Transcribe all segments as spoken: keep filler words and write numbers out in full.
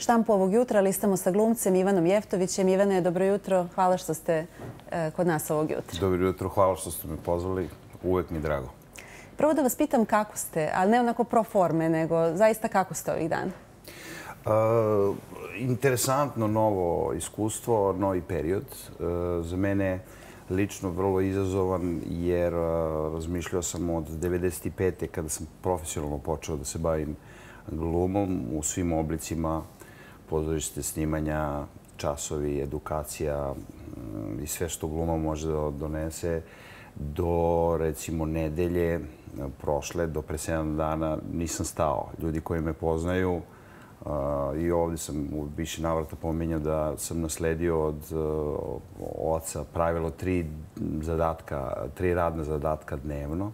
štampu ovog jutra listamo sa glumcem Ivanom Jeftovićem. Ivane, dobro jutro. Hvala što ste kod nas ovog jutra. Dobro jutro, hvala što ste me pozvali. Uvek mi je drago. Prvo da vas pitam kako ste, ali ne onako pro forme, nego zaista kako ste ovih dana? Interesantno novo iskustvo, novi period. Za mene lično vrlo izazovan jer razmišljao sam od devedeset pete. kada sam profesionalno počeo da se bavim glumom u svim oblicima, pozorište, snimanja, časovi, edukacija i sve što gluma može da donese, do recimo nedelje prošle, do pre sedam dana nisam stao. Ljudi koji me poznaju, i ovdje sam u više navrata pominjao da sam nasledio od oca pravilo tri zadatka, tri radna zadatka dnevno.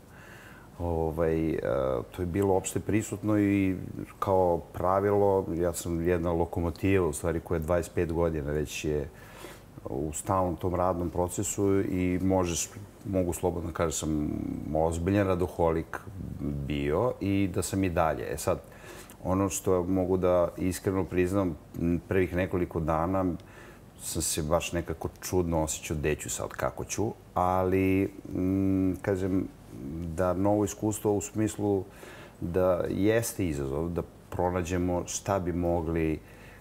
To je bilo opšte prisutno i kao pravilo, ja sam jedna lokomotiva u stvari koja je dvadeset pet godina već je u stalnom tom radnom procesu i možeš, mogu slobodno kažem, sam ozbiljan radoholik bio i da sam i dalje. E sad, ono što mogu da iskreno priznam, prvih nekoliko dana sam se baš nekako čudno osjećao gde ću sad, kako ću, ali kažem da novo iskustvo u smislu da jeste izazov, da pronađemo šta bi mogli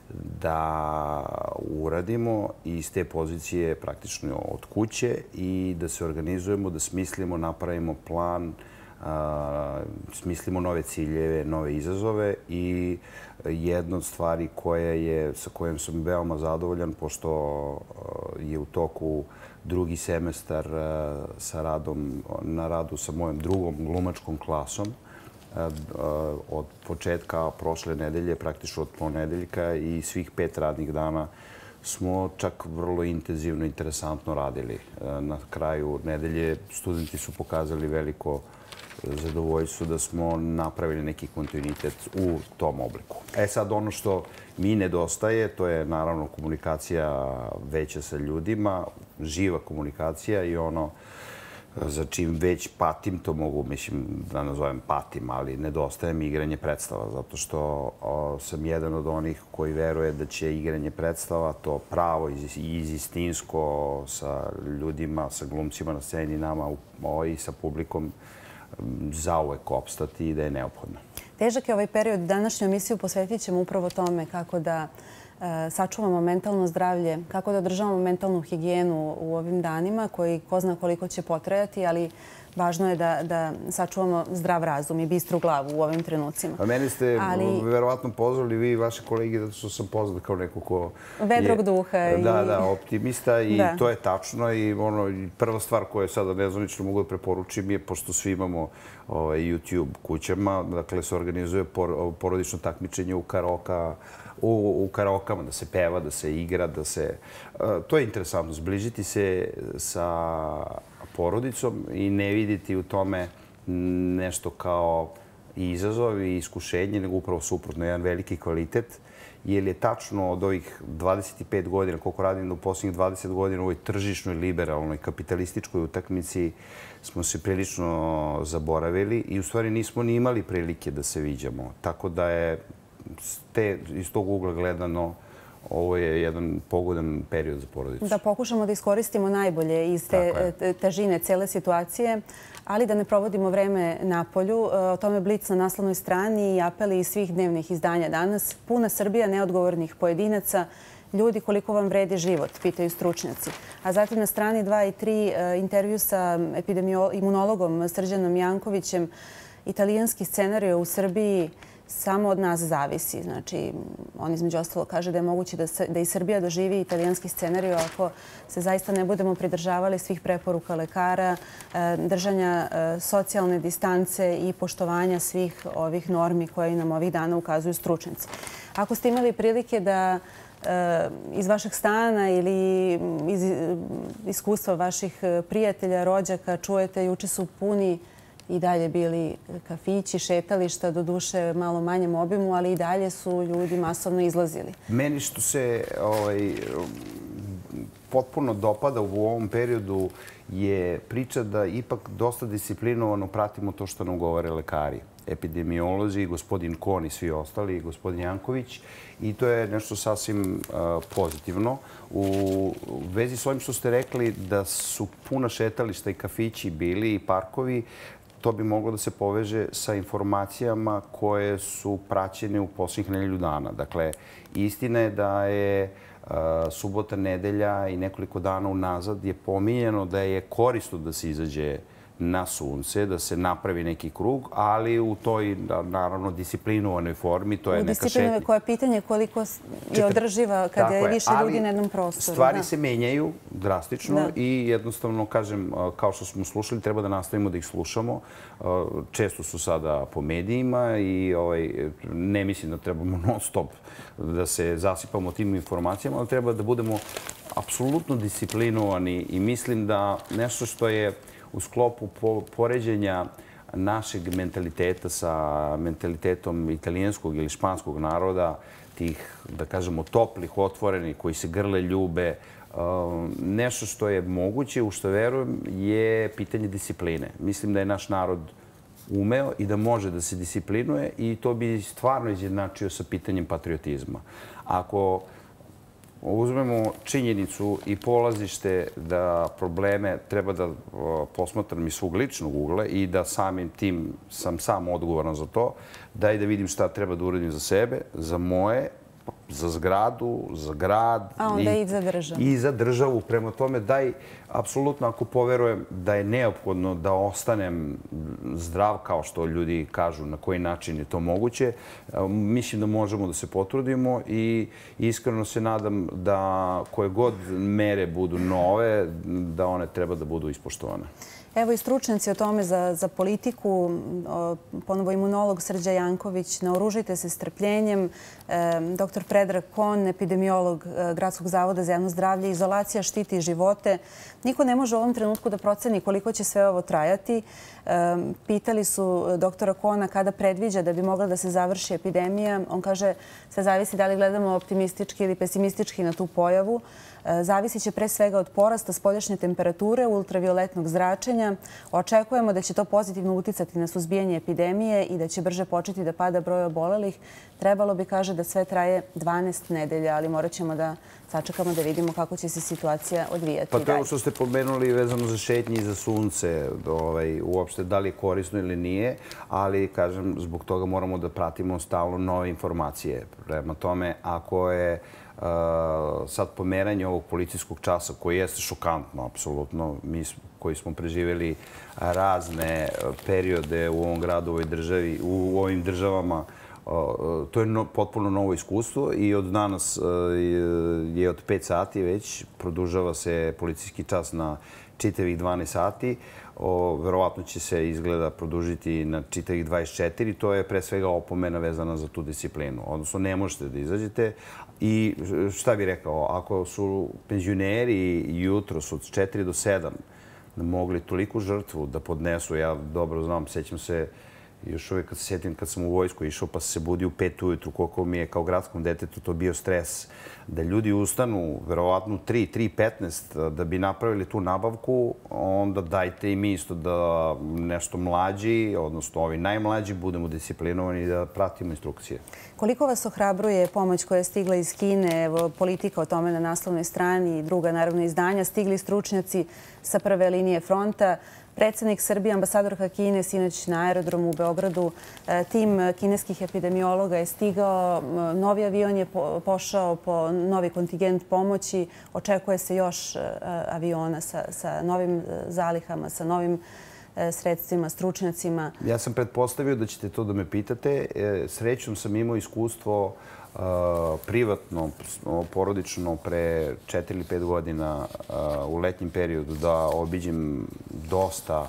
da uradimo iz te pozicije praktično od kuće i da se organizujemo, da smislimo, napravimo plan, smislimo nove ciljeve, nove izazove i jedna od stvari koja je, sa kojom sam veoma zadovoljan, pošto je u toku drugi semestar sa radom, na radu sa mojom drugom glumačkom klasom, od početka prošle nedelje, praktično od ponedeljka i svih pet radnih dana smo čak vrlo intenzivno i interesantno radili. Na kraju nedelje studenti su pokazali veliko zadovoljstvo da smo napravili neki kontinuitet u tom obliku. E sad, ono što mi nedostaje, to je naravno komunikacija veća sa ljudima, živa komunikacija i ono za čim već patim, to mogu, mislim, da nazovem patim, ali nedostaje mi igranje predstava, zato što sam jedan od onih koji veruje da će igranje predstava, to pravo i istinsko sa ljudima, sa glumcima na sceni, nama i sa publikom, zauvek opstati i da je neophodno. Težak je ovaj period. Današnju emisiju posvetit ćemo upravo tome kako da sačuvamo mentalno zdravlje, kako da održavamo mentalnu higijenu u ovim danima koji ko zna koliko će potrajati, ali važno je da sačuvamo zdrav razum i bistru glavu u ovim trenucima. A meni ste verovatno pozvali vi i vaše kolege zato što sam poznat kao neko ko je... Vedrog duha. Da, da, optimista i to je tačno i prva stvar koju sada nezvanično mogu da preporučim je, pošto svi imamo YouTube kućama, dakle se organizuje porodično takmičenje u karaoka u karaokama, da se peva, da se igra, da se... To je interesantno, zbližiti se sa porodicom i ne vidjeti u tome nešto kao izazov i iskušenje, nego upravo suprotno, jedan veliki kvalitet, jer je tačno od ovih dvadeset pet godina, koliko radim u posljednjih dvadeset godina u ovoj tržišnoj, liberalnoj, kapitalističkoj utakmici, smo se prilično zaboravili i u stvari nismo ni imali prilike da se viđamo. Tako da je iz tog ugla gledano ovo je jedan pogodan period za porodicu. Da pokušamo da iskoristimo najbolje iz te težine cele situacije, ali da ne provodimo vreme na polju. O tome Blic na naslovnoj strani i apeli iz svih dnevnih izdanja danas. Puna Srbija neodgovornih pojedinaca. Ljudi, koliko vam vredi život, pitaju stručnjaci. A zatim na strani dva i tri intervju sa imunologom Srđanom Jankovićem. Italijanski scenario u Srbiji samo od nas zavisi. Znači, on između ostalo kaže da je moguće da i Srbija doživi italijanski scenario ako se zaista ne budemo pridržavali svih preporuka lekara, držanja socijalne distance i poštovanja svih ovih normi koje nam ovih dana ukazuju stručnjaci. Ako ste imali prilike da iz vašeg stana ili iz iskustva vaših prijatelja, rođaka čujete, juče su puni i dalje bili kafići, šetališta, do duše malo manjem obimu, ali i dalje su ljudi masovno izlazili. Meni što se potpuno dopada u ovom periodu je priča da ipak dosta disciplinovano pratimo to što nam govore lekari. epidemiolozi, gospodin Kon i svi ostali, gospodin Janković. I to je nešto sasvim pozitivno. U vezi s ovim što ste rekli da su puna šetališta i kafići bili i parkovi, to bi moglo da se poveže sa informacijama koje su praćene u posljednjih nedelju dana. Dakle, istina je da je subota, nedelja i nekoliko dana unazad je pominjeno da je korisno da se izađe na sunce, da se napravi neki krug, ali u toj, naravno, disciplinovanoj formi. To je neka šetnja. U disciplinovanoj koje je pitanje koliko je održiva kada je više ljudi na jednom prostoru. Stvari se menjaju drastično i jednostavno, kažem, kao što smo slušali, treba da nastavimo da ih slušamo. Često su sada po medijima i ne mislim da trebamo non stop da se zasipamo tim informacijama, ali treba da budemo apsolutno disciplinovani i mislim da nešto što je u sklopu poređenja našeg mentaliteta sa mentalitetom italijanskog ili španskog naroda, tih, da kažemo, toplih, otvorenih, koji se grle, ljube, nešto što je moguće, u što verujem, je pitanje discipline. Mislim da je naš narod umeo i da može da se disciplinuje i to bi stvarno izjednačio sa pitanjem patriotizma. Ako uzmemo činjenicu i polazište da probleme treba da posmatram iz svog ličnog ugla i da samim tim sam sam odgovoran za to, daj da vidim šta treba da uradim za sebe, za moje, za zgradu, za grad. A onda i za državu. I za državu. Prema tome, daj, apsolutno, ako poverujem da je neophodno da ostanem zdrav, kao što ljudi kažu na koji način je to moguće, mislim da možemo da se potrudimo i iskreno se nadam da koje god mere budu nove, da one treba da budu ispoštovane. Evo i stručnjaci o tome za politiku, ponovo imunolog Srđa Janković, naoružite se strpljenjem, doktor Predrag Kon, epidemiolog Gradskog zavoda za javno zdravlje, izolacija štiti živote. Niko ne može u ovom trenutku da proceni koliko će sve ovo trajati. Pitali su doktora Kona kada predviđa da bi mogla da se završi epidemija. On kaže, sve zavisi da li gledamo optimistički ili pesimistički na tu pojavu. Zavisit će pre svega od porasta spoljašnje temperature, ultravioletnog zračenja. Očekujemo da će to pozitivno uticati na suzbijanje epidemije i da će brže početi da pada broj obolelih. Trebalo bi, kaže, da sve traje dvanaest nedelja, ali morat ćemo da sačekamo da vidimo kako će se situacija odvijati. Pa to je ovo što ste pomenuli vezano za šetnje i za sunce, uopšte da li je korisno ili nije, ali, kažem, zbog toga moramo da pratimo stalno nove informacije. Prema tome, ako je sad pomeranje ovog policijskog časa, koji jeste šokantno, apsolutno, mi koji smo preživjeli razne periode u ovom gradu, u ovoj državi, u ovim državama, to je potpuno novo iskustvo i od danas je od pet sati već, produžava se policijski čas na čitavih dvanaest sati. Verovatno će se izgleda produžiti na čitavih dvadeset četiri. To je pre svega opomena vezana za tu disciplinu. Odnosno, ne možete da izađete. I šta bih rekao, ako su penzioneri jutro od četiri do sedam mogli toliko žrtvu da podnesu, ja dobro znam, sećam se, još uvijek kad se sjetim kad sam u vojsku išao pa se budi u pet ujutru, koliko mi je kao gradskom detetu to bio stres. Da ljudi ustanu, verovatno tri, tri petnaest, da bi napravili tu nabavku, onda dajte i mi isto da nešto mlađi, odnosno ovi najmlađi, budemo disciplinovani i da pratimo instrukcije. Koliko vas ohrabruje pomoć koja je stigla iz Kine, evo, Politika o tome na naslovnoj strani i druga, naravno, izdanja, stigli stručnjaci sa prve linije fronta. Predsjednik Srbije, ambasadorka Kine, sinoć na aerodromu u Beogradu, tim kineskih epidemiologa je stigao, novi avion je pošao po novi kontingent pomoći, očekuje se još aviona sa novim zalihama, sa novim sredstvima, stručnjacima. Ja sam pretpostavio da ćete to da me pitate. Srećom sam imao iskustvo privatno, porodično, pre četiri ili pet godina u letnjem periodu da obiđem dosta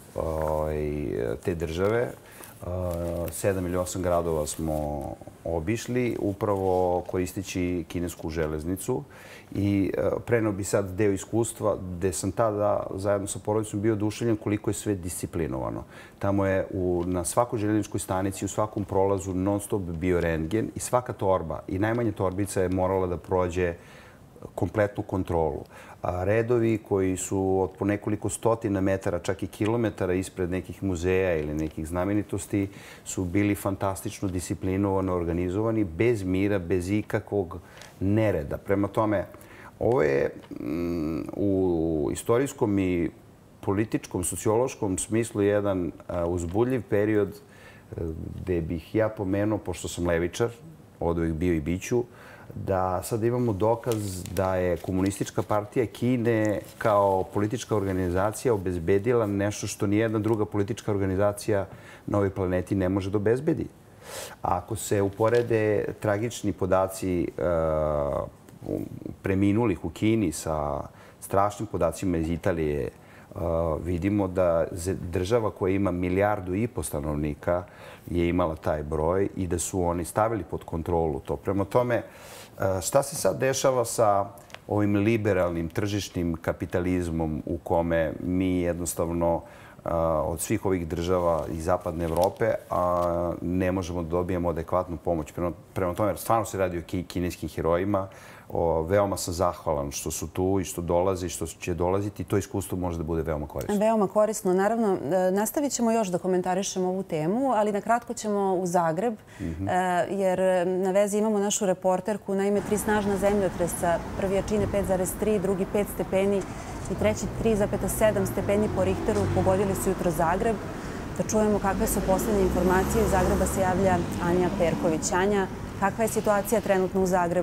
te države. Sedam ili osam gradova smo obišli, upravo koristeći kinesku železnicu. I preneo bi sad deo iskustva gde sam tada zajedno sa porodicom bio oduševljen koliko je sve disciplinovano. Tamo je na svakoj željezničkoj stanici, u svakom prolazu non stop bio rentgen i svaka torba i najmanja torbica je morala da prođe kompletnu kontrolu. Redovi koji su od po nekoliko stotina metara, čak i kilometara ispred nekih muzeja ili nekih znamenitosti su bili fantastično disciplinovano organizovani, bez mira, bez ikakvog nereda. Prema tome, ovo je u istorijskom i političkom, sociološkom smislu jedan uzbudljiv period gde bih ja pomenuo, pošto sam levičar, od uvijek bio i biću, da sad imamo dokaz da je Komunistička partija Kine kao politička organizacija obezbedila nešto što nijedna druga politička organizacija na ovoj planeti ne može da obezbedi. Ako se uporede tragični podaci preminulih u Kini sa strašnim podacima iz Italije, vidimo da država koja ima milijardu i po stanovnika je imala taj broj i da su oni stavili pod kontrolu to. Prema tome, šta se sad dešava sa ovim liberalnim tržišnim kapitalizmom u kome mi jednostavno od svih ovih država iz zapadne Evrope ne možemo da dobijemo adekvatnu pomoć. Prema tome, stvarno se radi o kineskim herojima. Veoma sam zahvalan što su tu i što dolaze i što će dolaziti. To iskustvo može da bude veoma korisno. Veoma korisno. Naravno, nastavit ćemo još da komentarišemo ovu temu, ali nakratko ćemo u Zagreb, jer na vezi imamo našu reporterku. Naime, tri snažna zemljotresa. Prvi jačine pet zarez tri, drugi pet stepeni i treći tri zarez sedam stepeni po Richteru pogodili su jutro Zagreb. Da čujemo kakve su poslednje informacije. Iz Zagreba se javlja Anja Perković. Anja, kakva je situacija trenutno u Zagrebu?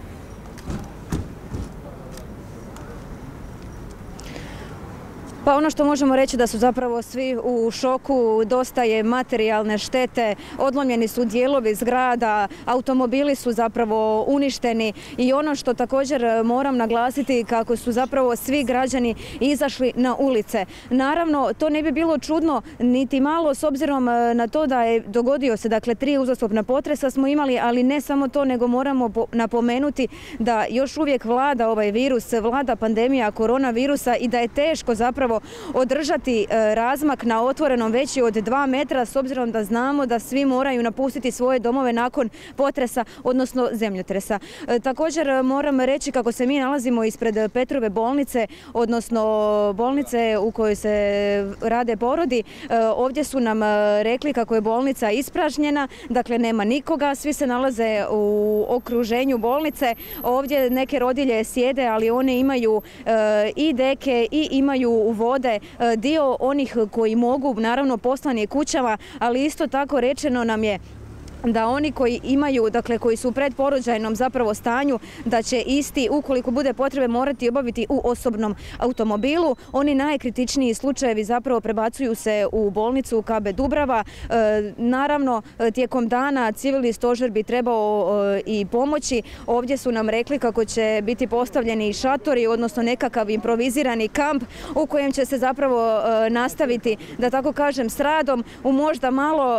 Pa ono što možemo reći da su zapravo svi u šoku, dosta je materijalne štete, odlomljeni su dijelovi zgrada, automobili su zapravo uništeni i ono što također moram naglasiti kako su zapravo svi građani izašli na ulice. Naravno, to ne bi bilo čudno niti malo s obzirom na to da je dogodio se, dakle, tri uzastopna potresa smo imali, ali ne samo to, nego moramo napomenuti da još uvijek vlada ovaj virus, vlada pandemija koronavirusa i da je teško zapravo održati razmak na otvorenom veći od dva metra s obzirom da znamo da svi moraju napustiti svoje domove nakon potresa, odnosno zemljotresa. Također moram reći kako se mi nalazimo ispred Petrove bolnice, odnosno bolnice u kojoj se rade porodi. Ovdje su nam rekli kako je bolnica ispražnjena, dakle nema nikoga, svi se nalaze u okruženju bolnice. Ovdje neke rodilje sjede, ali one imaju i deke i imaju vode. Dio onih koji mogu, naravno, poslan je kućama, ali isto tako rečeno nam je da oni koji imaju, dakle koji su u predporođajnom zapravo stanju, da će isti, ukoliko bude potrebe, morati obaviti u osobnom automobilu. Oni najkritičniji slučajevi zapravo prebacuju se u bolnicu K B Dubrava. Naravno, tijekom dana civilni stožer bi trebao i pomoći. Ovdje su nam rekli kako će biti postavljeni šatori, odnosno nekakav improvizirani kamp u kojem će se zapravo nastaviti, da tako kažem, s radom u možda malo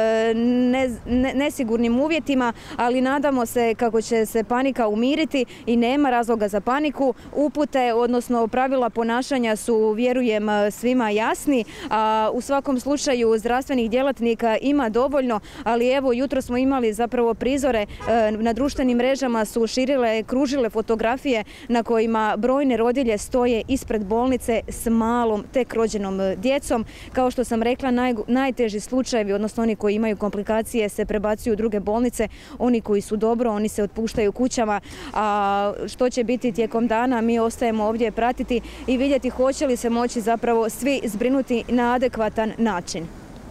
ne, ne nesigurnim uvjetima, ali nadamo se kako će se panika umiriti i nema razloga za paniku. Upute, odnosno pravila ponašanja su, vjerujem, svima jasni, a u svakom slučaju zdravstvenih djelatnika ima dovoljno, ali evo jutro smo imali zapravo prizore na društvenim mrežama su širile, kružile fotografije na kojima brojne rodilje stoje ispred bolnice s malom tek rođenom djecom. Kao što sam rekla, naj, najteži slučajevi, odnosno oni koji imaju komplikacije, se prebacuju u druge bolnice. Oni koji su dobro, oni se otpuštaju kućama. A što će biti tijekom dana, mi ostajemo ovdje pratiti i vidjeti hoće li se moći zapravo svi zbrinuti na adekvatan način.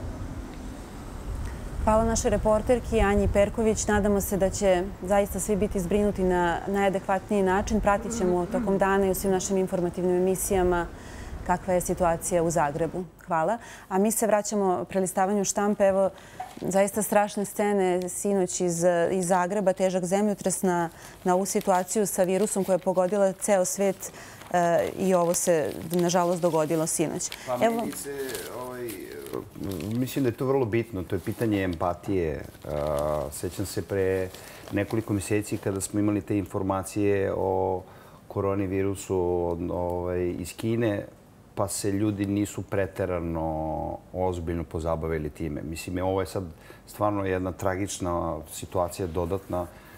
Hvala našoj reporterki Anji Perković. Nadamo se da će zaista svi biti zbrinuti na najadekvatniji način. Pratit ćemo tokom dana i u svim našim informativnim emisijama kakva je situacija u Zagrebu. Hvala. A mi se vraćamo prelistavanju štampe. Evo, zaista strašne scene sinoć iz, iz Zagreba, težak zemljotres na, na ovu situaciju sa virusom koja je pogodila ceo svet e, i ovo se, nažalost, dogodilo sinoć. Pa Evo... mi se, ovaj, mislim da je to vrlo bitno. To je pitanje empatije. Sećam se pre nekoliko mjeseci kada smo imali te informacije o koronavirusu ovaj, iz Kine, pa se ljudi nisu preterano ozbiljno pozabavili time. Mislim, ovo je sad stvarno jedna tragična situacija dodatna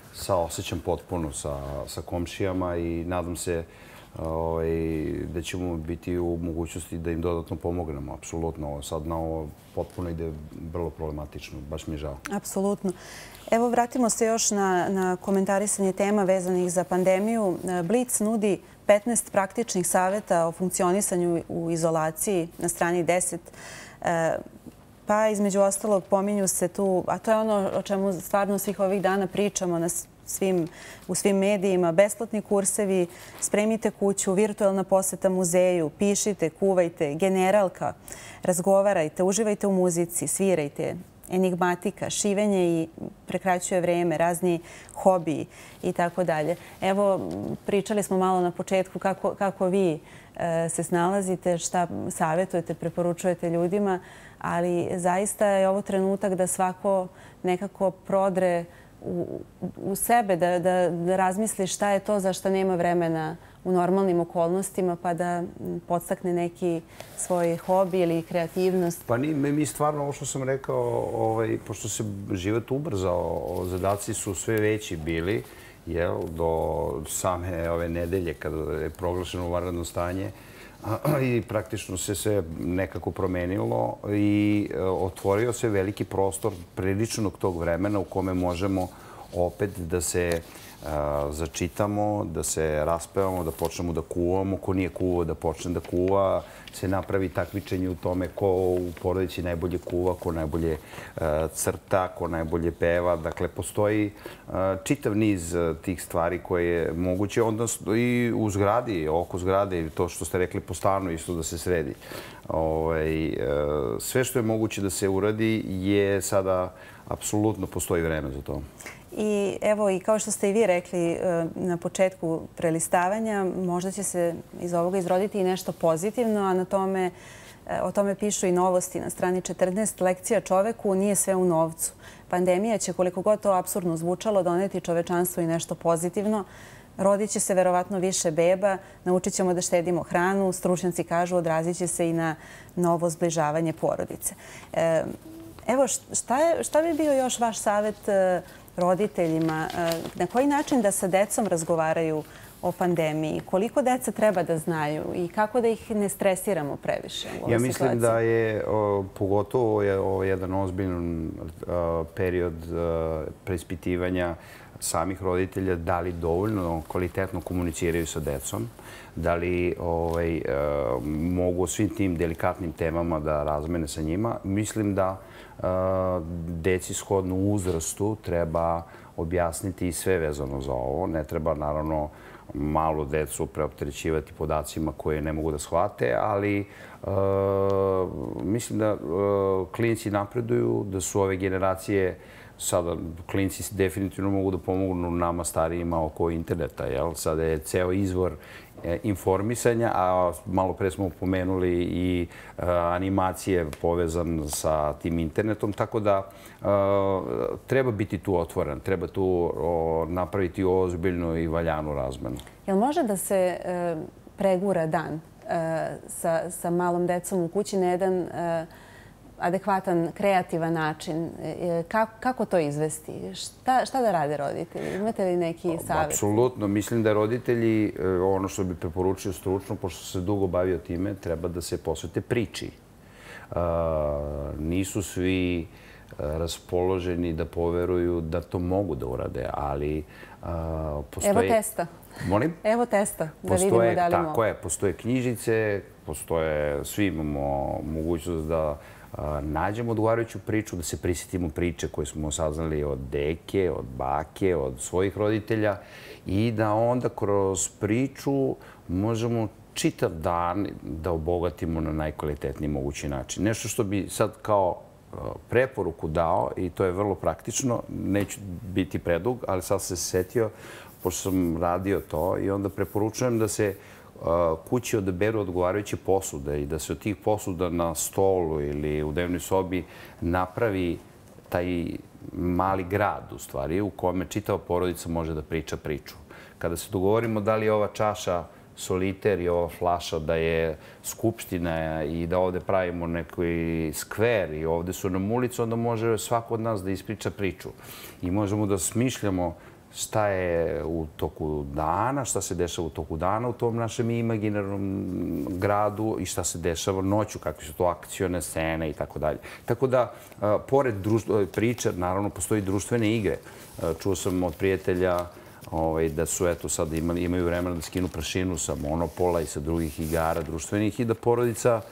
saosećam potpuno sa komšijama i nadam se da ćemo biti u mogućnosti da im dodatno pomognemo. Apsolutno. Sad na ovo potpuno ide vrlo problematično. Baš mi je žao. Apsolutno. Evo, vratimo se još na komentarisanje tema vezanih za pandemiju. Blic nudi petnaest praktičnih savjeta o funkcionisanju u izolaciji na strani deset. Pa između ostalog pominju se tu, a to je ono o čemu stvarno svih ovih dana pričamo na u svim medijima, besplatni kursevi, spremite kuću, virtualna poseta muzeju, pišite, kuvajte, generalka, razgovarajte, uživajte u muzici, svirajte, enigmatika, šivenje i prekraćuje vreme, razni hobiji i tako dalje. Evo, pričali smo malo na početku kako vi se snalazite, šta savjetujete, preporučujete ljudima, ali zaista je ovo trenutak da svako nekako prodre u sebe, da razmisli šta je to za što nema vremena u normalnim okolnostima, pa da podstakne neki svoj hobi ili kreativnost. Pa mi stvarno, ovo što sam rekao, pošto se život ubrzao, zadaci su sve veći bili do same ove nedelje kada je proglašeno vanredno stanje i praktično se sve nekako promenilo i otvorio se veliki prostor priličnog tog vremena u kome možemo opet da se začitamo, da se raspevamo, da počnemo da kuvamo. Ko nije kuvao da počne da kuva, se napravi takmičenje u tome ko u porodici najbolje kuva, ko najbolje crta, ko najbolje peva. Dakle, postoji čitav niz tih stvari koje je moguće. Onda i u zgradi, oko zgrade, to što ste rekli po stanu isto da se sredi. Sve što je moguće da se uradi je sada, apsolutno postoji vreme za to. I evo, i kao što ste i vi rekli na početku prelistavanja, možda će se iz ovoga izroditi i nešto pozitivno, a na tome, o tome pišu i novosti na strani četrnaest. Lekcija čoveku nije sve u novcu. Pandemija će, koliko god to apsurdno zvučalo, doneti čovečanstvu i nešto pozitivno. Rodit će se verovatno više beba, naučit ćemo da štedimo hranu, stručnjaci kažu odrazit će se i na novo zbližavanje porodice. Evo, šta bi bio još vaš savjet roditeljima? Na koji način da sa decom razgovaraju o pandemiji? Koliko deca treba da znaju i kako da ih ne stresiramo previše u ovoj situaciji? Ja mislim da je pogotovo jedan ozbiljan period preispitivanja samih roditelja, da li dovoljno kvalitetno komuniciraju sa decom, da li mogu o svim tim delikatnim temama da razmene sa njima. Mislim da deci shodno uzrastu treba objasniti i sve vezano za ovo. Ne treba, naravno, malo decu preopterećivati podacima koje ne mogu da shvate, ali mislim da klinici napreduju, da su ove generacije sada, klinici definitivno mogu da pomognu nama starijima oko interneta. Sada je ceo izvor informisanja, a malo pre smo pomenuli i animacije povezan sa tim internetom, tako da treba biti tu otvoren, treba tu napraviti ozbiljnu i valjanu razmenu. Jel može da se pregura dan sa malom decom u kući na jedan adekvatan, kreativan način? Kako to izvesti? Šta da rade roditelji? Imate li neki savjet? Apsolutno. Mislim da roditelji, ono što bi preporučio stručno, pošto se dugo bavio time, treba da se posvete priči. Nisu svi raspoloženi da poveruju da to mogu da urade, ali postoje... Evo testa. Molim? Evo testa, da vidimo da li mogu. Tako je. Postoje knjižice, postoje, svi imamo mogućnost da nađemo odgovarajuću priču, da se prisjetimo priče koje smo saznali od deke, od bake, od svojih roditelja i da onda kroz priču možemo čitav dan da obogatimo na najkvalitetniji mogući način. Nešto što bi sad kao preporuku dao, i to je vrlo praktično, neću biti predug, ali sad se setio, pošto sam radio to, i onda preporučujem da se kući odaberu odgovarajuće posude i da se od tih posuda na stolu ili u dnevnoj sobi napravi taj mali grad, u stvari, u kome čitava porodica može da priča priču. Kada se dogovorimo da li je ova čaša soliter i ova flaša da je skupština i da ovde pravimo neki skver i ovde su nam ulice, onda može svako od nas da ispriča priču. I možemo da smišljamo šta je u toku dana, šta se dešava u toku dana u tom našem imaginarnom gradu i šta se dešava noću, kakve su to akcione scene i tako dalje. Tako da, pored priče, naravno, postoji društvene igre. Čuo sam od prijatelja da su, eto, sad imaju vremena da skinu prašinu sa Monopola i sa drugih igara društvenih i da porodica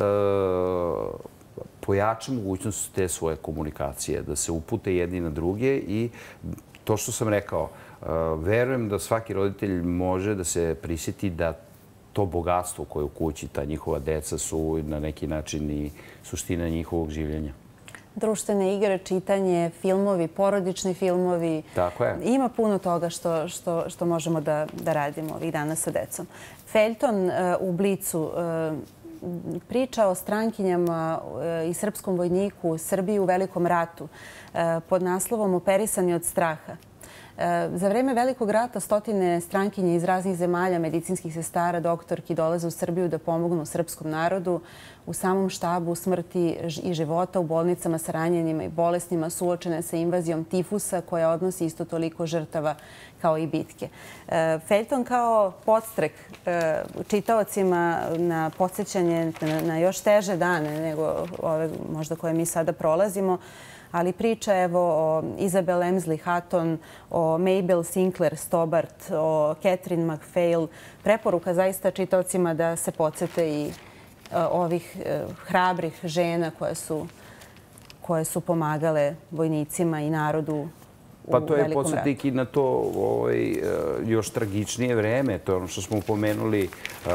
pojača mogućnost te svoje komunikacije, da se upute jedni na druge i to što sam rekao, verujem da svaki roditelj može da se prisjeti da to bogatstvo koje u kući, ta njihova deca su na neki način i suština njihovog življenja. Društvene igre, čitanje, filmovi, porodični filmovi. Tako je. Ima puno toga što možemo da radimo ovih dana sa decom. Feljton u Blicu priča o strankinjama i srpskom vojniku u Srbiji u Velikom ratu pod naslovom Operisani od straha. Za vreme Velikog rata stotine strankinje iz raznih zemalja, medicinskih sestara, doktorki dolaze u Srbiju da pomognu srpskom narodu u samom štabu smrti i života u bolnicama sa ranjenima i bolesnima suočene sa invazijom tifusa koja odnosi isto toliko žrtava kao i bitke. Feljton kao podstrek čitaocima na podsjećanje na još teže dane nego ove možda koje mi sada prolazimo, ali priča evo o Isabel Emsley Hatton, o Mabel Sinclair Stobart, o Catherine MacPhail. Preporuka zaista čitaocima da se podsjete i ovih hrabrih žena koje su pomagale vojnicima i narodu u Pa to je Velikom ratu. podsjetnik i na to još tragičnije vreme. To je ono što smo pomenuli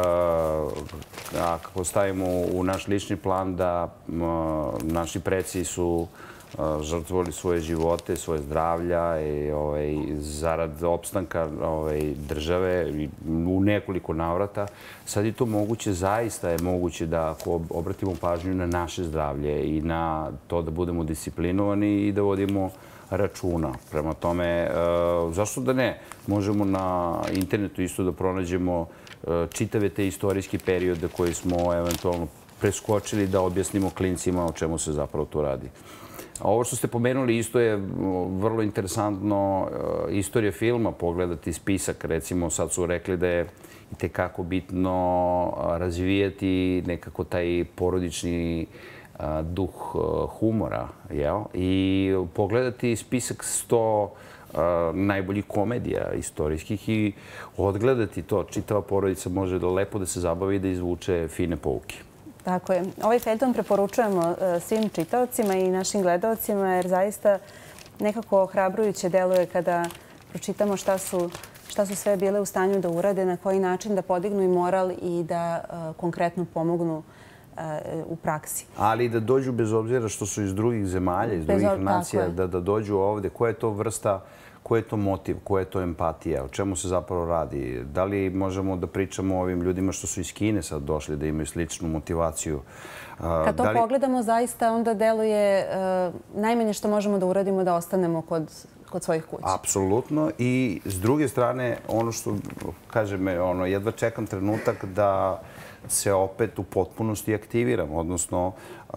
kako stavimo u naš lični plan da naši preci su žrtvovali svoje živote, svoje zdravlja zarad opstanka države u nekoliko navrata. Sad je to moguće, zaista je moguće da ako obratimo pažnju na naše zdravlje i na to da budemo disciplinovani i da vodimo računa. Prema tome, zašto da ne? Možemo na internetu isto da pronađemo čitave te istorijski periode koje smo eventualno preskočili da objasnimo klincima o čemu se zapravo tu radi. Ovo što ste pomenuli isto je vrlo interesantno istorija filma, pogledati spisak. Recimo, sad su rekli da je itekako bitno razvijati nekako taj porodični duh humora i pogledati spisak sto najboljih komedija istorijskih i odgledati to. Čitava porodica može lepo da se zabavi i da izvuče fine pouke. Tako je. Ovaj feljton preporučujemo svim čitaocima i našim gledaocima jer zaista nekako ohrabrujuće deluje kada pročitamo šta su šta su sve bile u stanju da urade, na koji način da podignu i moral i da konkretno pomognu u praksi. Ali da dođu bez obzira što su iz drugih zemalja, iz drugih nacija, da dođu ovde. Koja je to vrsta, koji je to motiv, koja je to empatija, o čemu se zapravo radi? Da li možemo da pričamo o ovim ljudima što su iz Kine sad došli, da imaju sličnu motivaciju? Kad to pogledamo, zaista onda deluje najmanje što možemo da uradimo da ostanemo kod kod svojih kuća. Apsolutno. I s druge strane, ono što kažem, jedva čekam trenutak da se opet u potpunosti aktiviram. Odnosno,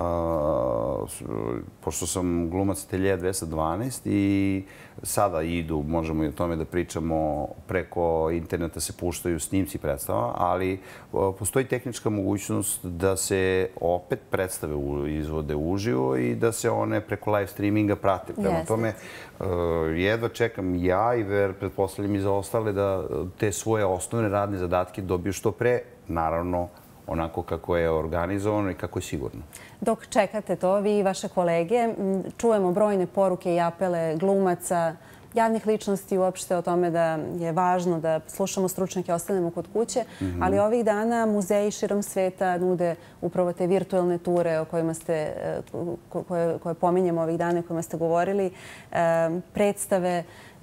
pošto sam glumac Ateljea dvesta dvanaest i sada idu, možemo i o tome da pričamo, preko interneta se puštaju snimci predstava, ali postoji tehnička mogućnost da se opet predstave izvode uživo i da se one preko live streaminga prate. Prema tome, jedva čekam ja i pretpostavljam i za ostale da te svoje osnovne radne zadatke dobiju što pre, naravno, onako kako je organizovano i kako je sigurno. Dok čekate to, vi i vaše kolege, čujemo brojne poruke i apele glumaca, javnih ličnosti uopšte o tome da je važno da slušamo stručnjake, ostanemo kod kuće, ali ovih dana muzeji širom sveta nude upravo te virtualne ture o kojima ste, koje pominjemo ovih dana, o kojima ste govorili, predstave,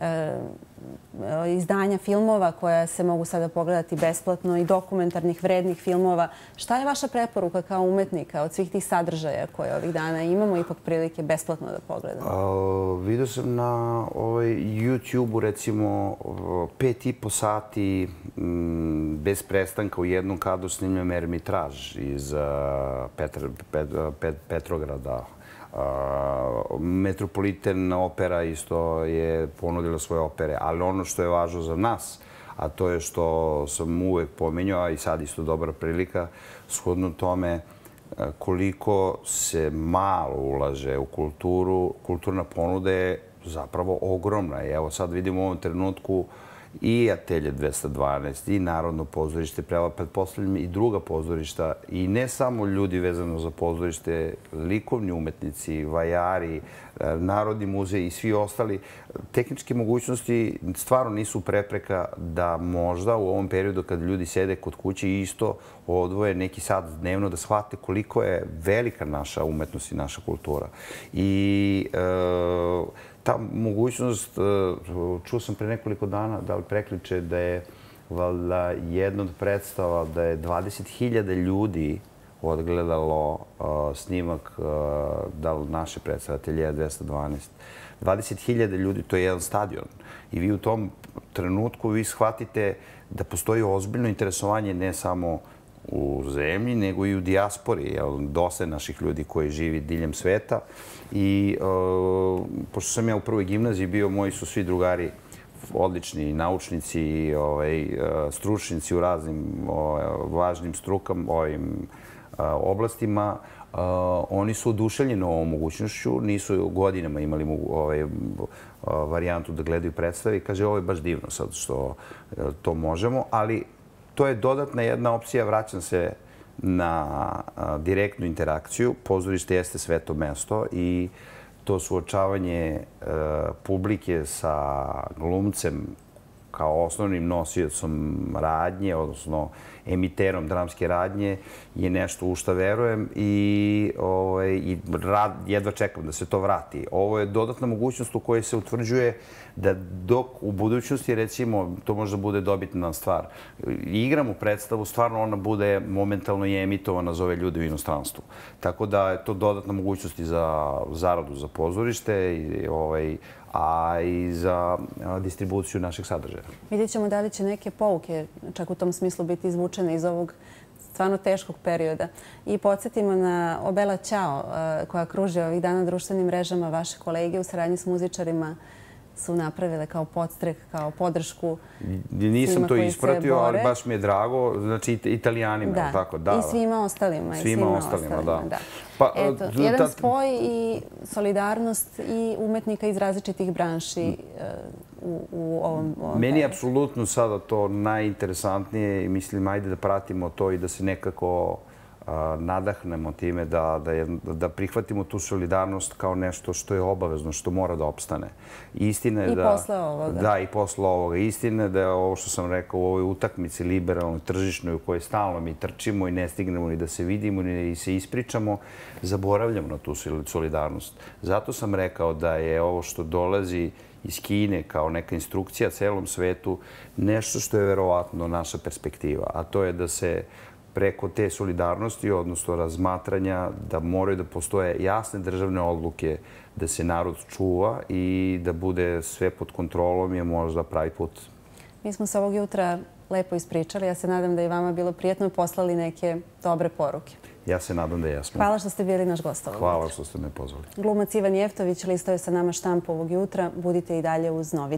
izdanja filmova koja se mogu sada pogledati besplatno i dokumentarnih vrednih filmova. Šta je vaša preporuka kao umetnika od svih tih sadržaja koje ovih dana imamo ipak prilike besplatno da pogledamo? Vidio sam na YouTube-u recimo pet i po sati bez prestanka u jednom kadru snimljen Ermitraž iz Petrograda. Metropolitan opera isto je ponudila svoje opere, ali ono što je važno za nas, a to je što sam uvek pominjao, a i sad isto dobra prilika, shodno tome koliko se malo ulaže u kulturu, kulturna ponuda je zapravo ogromna. I evo sad vidimo u ovom trenutku i Atelje dvesta dvanaest, i Narodno pozorište, pretpostavljam i druga pozorišta, i ne samo ljudi vezano za pozorište, likovni umetnici, vajari, Narodni muzej i svi ostali. Tehničke mogućnosti stvarno nisu prepreka da možda u ovom periodu kad ljudi sede kod kuće isto odvoje neki sat dnevno da shvate koliko je velika naša umetnost i naša kultura. I ta mogućnost, čuo sam pre nekoliko dana, da li prekliče, da je valjda jedna od predstava da je dvadeset hiljada ljudi odgledalo snimak da li naše predstave Ateljeja dvesta dvanaest. dvadeset hiljada ljudi, to je jedan stadion. I vi u tom trenutku vi shvatite da postoji ozbiljno interesovanje ne samo u zemlji, nego i u dijaspori. Dosta je naših ljudi koji živi diljem sveta. I pošto sam ja u prvoj gimnaziji bio, moji su svi drugari odlični naučnici, stručnici u raznim važnim strukama, ovim oblastima. Oni su oduševljeni ovom mogućnošću, nisu godinama imali varijantu da gledaju predstave i kaže ovo je baš divno sad što to možemo, ali to je dodatna jedna opcija, vraćam se na direktnu interakciju. Pozorište jeste sveto mesto i to suočavanje publike sa glumcem kao osnovnim nosiocom radnje, odnosno emiterom dramske radnje, je nešto u šta verujem i jedva čekam da se to vrati. Ovo je dodatna mogućnost u kojoj se utvrđuje da dok u budućnosti, recimo, to možda bude dobitna stvar, igramo predstavu, stvarno ona bude momentalno i emitovana za ove ljude u inostranstvu. Tako da je to dodatna mogućnost i za zaradu za pozorište, a i za distribuciju našeg sadržaja. Vidjet ćemo da li će neke pouke, čak u tom smislu, biti izvučene iz ovog stvarno teškog perioda. I podsjetimo na Obela Ćao, koja kruži ovih dana društvenim mrežama. Vaše kolege u saradnji s muzičarima su napravile kao podstrek, kao podršku svima koji se bore. Nisam to ispratio, ali baš mi je drago. Znači, Italijanima, tako? Da, i svima ostalima. Svima ostalima, da. Eto, jedan spoj i solidarnost i umetnika iz različitih branši u ovom periodu. Meni je apsolutno sada to najinteresantnije i mislim, ajde da pratimo to i da se nekako nadahnemo time, da prihvatimo tu solidarnost kao nešto što je obavezno, što mora da opstane. I posle ovoga. Da, i posle ovoga. Istina je da je ovo što sam rekao u ovoj utakmici liberalnoj, tržišnoj, u kojoj stalno mi trčimo i ne stignemo ni da se vidimo, ni se ispričamo, zaboravljamo na tu solidarnost. Zato sam rekao da je ovo što dolazi iz Kine kao neka instrukcija celom svetu nešto što je verovatno naša perspektiva, a to je da se preko te solidarnosti, odnosno razmatranja, da moraju da postoje jasne državne odluke, da se narod čuva i da bude sve pod kontrolom je možda pravi put. Mi smo se ovog jutra lepo ispričali. Ja se nadam da je vama bilo prijatno i poslali neke dobre poruke. Ja se nadam da jesmo. Hvala što ste bili naš gost ovog jutra. Hvala što ste me pozvali. Glumac Ivan Jeftović listao je sa nama štampu ovog jutra. Budite i dalje uz Novi.